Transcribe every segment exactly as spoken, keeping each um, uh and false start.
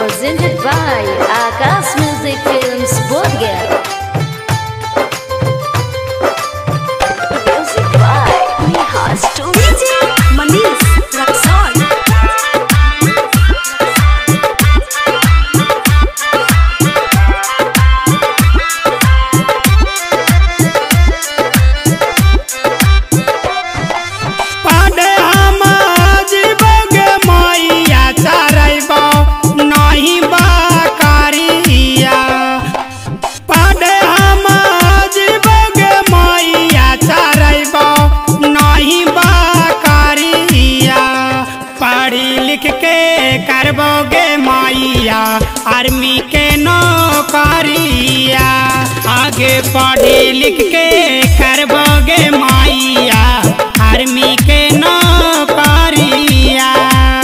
Presented by Akash Music Films Bodhgaya. Music by Neha Studio. D J Manish Raksol. करबोगे माइया army के नौकरिया, आगे पढ़े लिख के करबोगे माइया आर्मी के नौकरिया।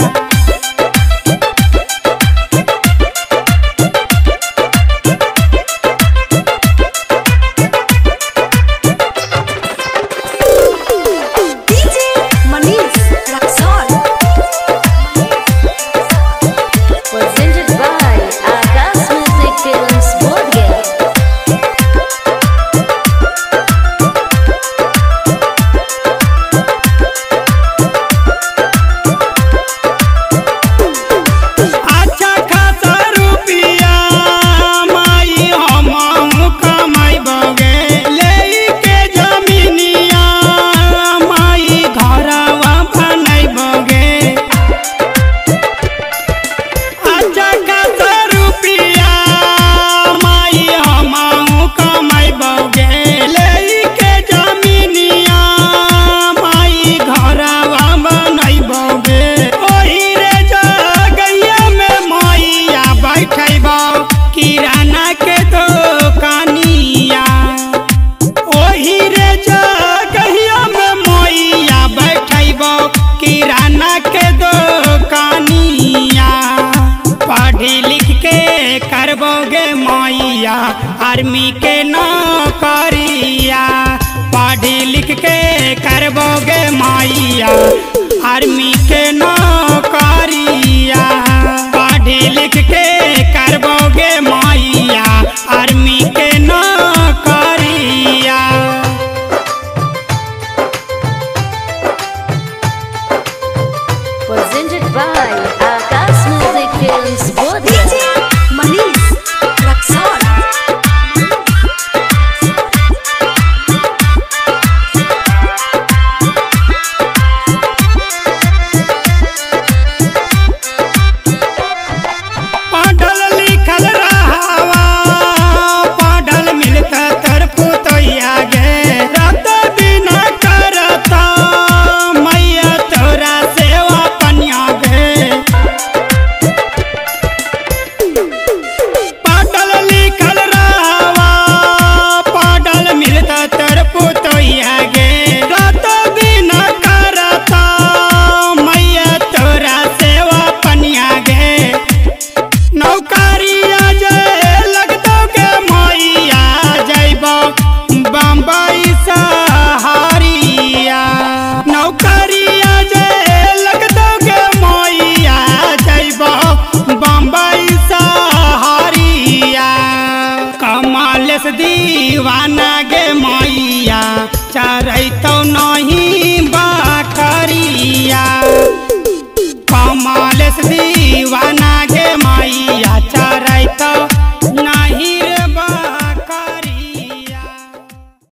किराना के दुकानिया ओही रे जगहिया में मैया बैठबो, किराना के दुकानिया। पढ़ी लिख के करबोगे मैया आर्मी के नौकरिया, पढ़ी लिख के करबोगे मैया आर्मी के नौकरिया, पढ़ी लिख के करबोगे मैया आर्मी के नौकरिया। Presented by Akash Music Films Bodhgaya. D J Manish Raksol. दीवाना गे मैया चरैतौ नौ